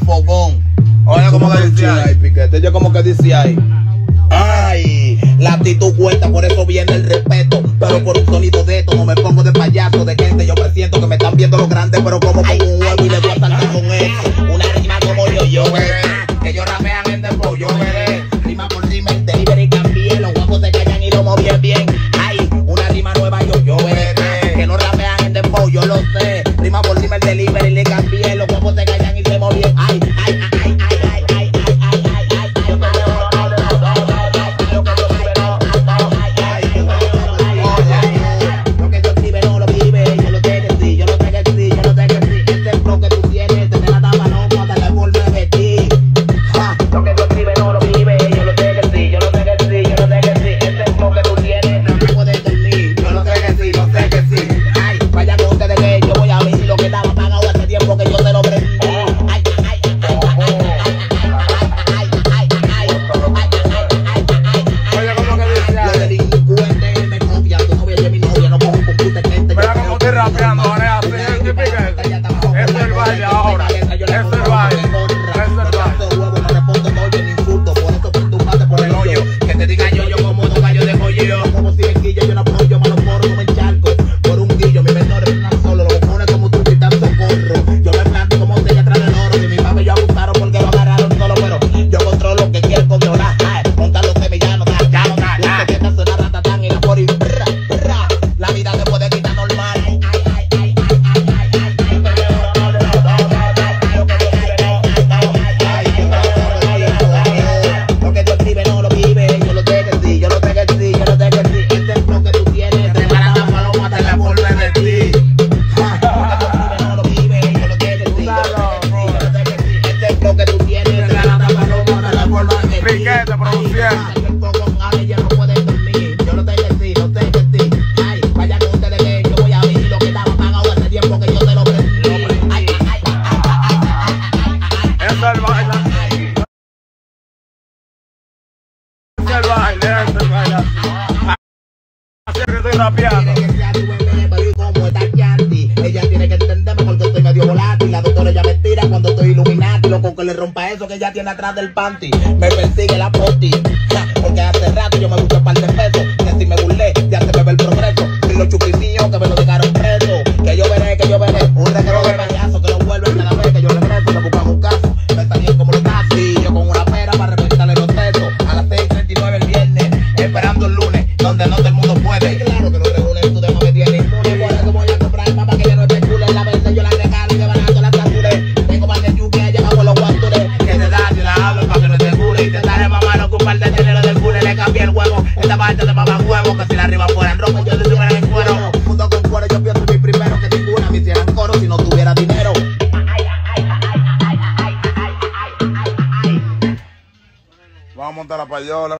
fogón. Oye, como que decía ahí, Piquete, yo como que decía ahí. Ay, la actitud cuenta, por eso viene el respeto. Pero por un sonido de esto no me pongo de payaso, de gente. Yo presiento que me están viendo los grandes, pero como un huevo y le voy a saltar con eso. Una rima como yo veré. Que ellos rapean en dembow, yo veré. Rima por rima, el delivery cambié. Los huevos se callan y lo movían bien. Ay, una rima nueva yo veré. Que no rapean en dembow, yo lo sé. Rima por rima, el delivery le cambié. Los huevos se callan y se movían. Ay, ay, ay, ay, ay, ay, ay, ay, ay, ay. Lo que yo escribe no lo vive. Yo lo sé que sí, yo lo sé que sí, yo lo sé que sí. Este flow que tú tienes, tener la tapa no, cuando le vuelve a vestir. Lo que tú escribes no lo vive. Yo lo sé que sí, yo lo sé que sí, yo lo sé que sí. Este flow que tú tienes, no me puedes dormir. Yo lo sé que sí, lo sé que sí. Ay, vaya con ustedes que yo voy a ver lo que estaba pagado hace tiempo que yo te lo prendí. Ay, ay, ay, ay, ay, ay, ay, ay, Oye, como que decía los ahí. delincuentes me copian. Tu novia y mi novia no cogen computer gente. Mira como estoy rapeando, ahora así, Piquete. Es el baile ahora. Es el baile. Es el baile. No respondo, no oye ni insulto. Por eso perturbate por el hoyo. Que te diga yo como dos gallos de pollo. Como si el quillo, yo no apoyo, malo porro, no me encharco. Por un guillo, mis menores están solo. Los pone como tú gritando socorro. Yo me planto como si atrás del oro. Si mi papi yo abusaron porque lo agarraron solo. Pero yo controlo lo que quiero controlar. Montar los sevillanos, ya no da. La secreta suena ratatán y la pori. La vida te puede quitar normal. Ay, ay, ay, ay, ay, ay, lo que tú escribes no lo vive. Yo lo sé que sí, yo lo sé que sí, yo lo sé que sí. Este es lo que tú tienes, te van a dar paloma, te la vuelve de ti. Lo que tú escribes no lo vive. Yo lo sé que sí, yo lo sé que sí, este es lo que tú tienes, te van a dar paloma, te la vuelve de ti. Piquete produciendo. Ella no puede dormir. Yo lo sé que sí, lo sé que sí. Ay, vaya con ustedes que yo voy a ver lo que estaba pagado hace tiempo que yo te lo prendí. Ay, ay, ay, Es el baile. Es el baile, es el baile. Así es que estoy rapeando. tiene que ser tu bebé, pero ¿y cómo está Chanti? Ella tiene que entenderme porque estoy medio volátil. La doctora ya me tira cuando estoy iluminati. Loco que le rompa eso que ella tiene atrás del panty. Me persigue la poti. Porque hace rato yo me busqué un par de pesos. Que si me burlé, ya se me ve el progreso. Y los chupimíos que me lo dejaron preso. Que yo veré. Un reguero de payaso que lo vuelven cada vez que yo regreso. Me buscan un caso. Me salían como los taxis. Yo con una pera para reventarle los sesos. A las 6:39 el viernes. Esperando el lunes. Donde no todo el mundo puede. Claro que no reúnen, tu demo me tiene inmune. Por eso voy a comprar más para que ya no especule. La vez yo la regalo y devanando la capture. Tengo más de yuki allá abajo los guantules. Que te da, yo la hablo para que no asegure. Y te daré mamá no ocupar de dinero del cule. Le cambié el huevo. Esta parte de mamá huevo. Que si la arriba fuera en ropa, yo te tuviera en cuero. Junto con cuero, yo pienso mi primero. Que ninguna me hicieran coro si no tuviera dinero. Vamos a montar la payola.